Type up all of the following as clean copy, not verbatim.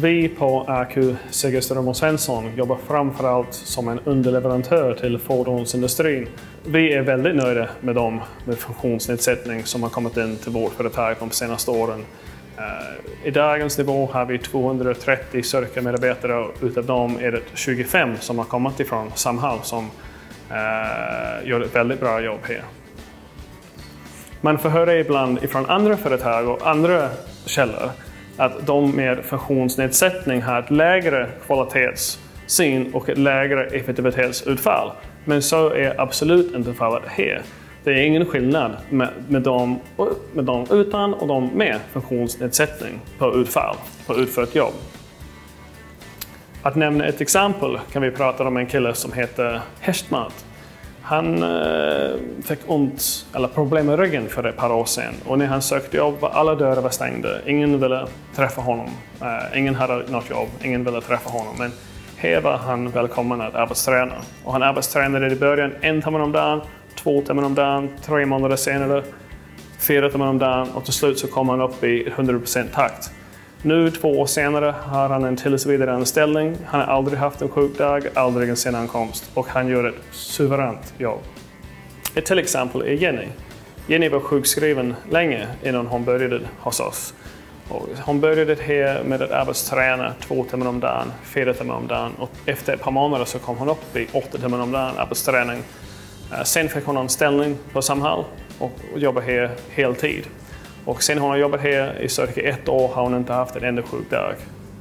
Vi på AQ Segerström & Svensson jobbar framförallt som en underleverantör till fordonsindustrin. Vi är väldigt nöjda med dem med funktionsnedsättning som har kommit in till vårt företag de senaste åren. I dagens nivå har vi 230 sökmedarbetare och utav dem är det 25 som har kommit ifrån Samhall som gör ett väldigt bra jobb här. Man får höra ibland ifrån andra företag och andra källor att de med funktionsnedsättning har ett lägre kvalitetssyn och ett lägre effektivitetsutfall. Men så är absolut inte fallet här. Det är ingen skillnad med de utan och de med funktionsnedsättning på utfall, på utfört jobb. Att nämna ett exempel kan vi prata om en kille som heter Hästmat. Han fick problem med ryggen för ett par år sedan och när han sökte jobb var alla dörrar var stängda. Ingen ville träffa honom. Ingen hade något jobb. Ingen ville träffa honom. Men här var han välkommen att arbetsträna. Och han arbetstränade i början 1 timme om dagen, 2 timmar om dagen, 3 månader senare, 4 timmar om dagen och till slut så kom han upp i 100% takt. Nu 2 år senare har han en tillsvidare anställning. Han har aldrig haft en sjukdag, aldrig en sen ankomst och han gör ett suveränt jobb. Ett till exempel är Jenny. Jenny var sjukskriven länge innan hon började hos oss. Och hon började här med att arbetsträna 2 timmar om dagen, 4 timmar om dagen och efter ett par månader så kom hon upp i 8 timmar om dagen arbetsträning. Sen fick hon en ställning på Samhall och jobbade här heltid. Och sen hon har jobbat här i cirka 1 år har hon inte haft en enda sjukdag.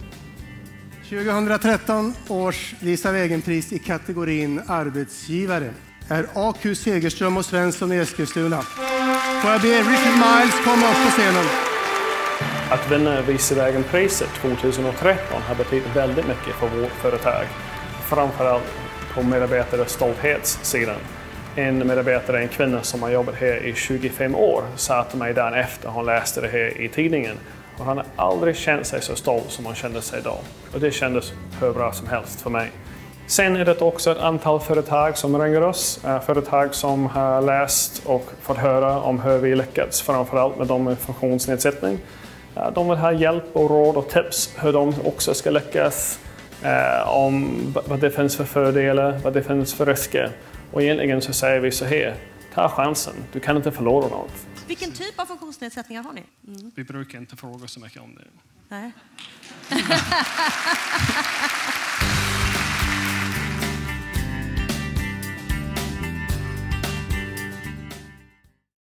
2013 års Lisa Wägen-pris i kategorin arbetsgivare är AQ Segerström & Svensson i Eskilstuna. Får jag be Richard Miles komma upp på scenen? Att vinna Lisa Wägen-priset 2013 har betytt väldigt mycket för vårt företag. Framförallt på medarbetares stolthetssidan. En medarbetare, en kvinna som har jobbat här i 25 år, sa till mig dagen efter hon läste det här i tidningen. Och han har aldrig känt sig så stolt som hon kände sig då. Och det kändes hur bra som helst för mig. Sen är det också ett antal företag som ringer oss. Företag som har läst och fått höra om hur vi lyckats, framförallt med de med funktionsnedsättning. De vill ha hjälp och råd och tips hur de också ska lyckas. Om vad det finns för fördelar, vad det finns för risker. Och egentligen så säger vi så här, ta chansen, du kan inte förlora något. Vilken typ av funktionsnedsättningar har ni? Vi brukar inte fråga så mycket om det. Nej.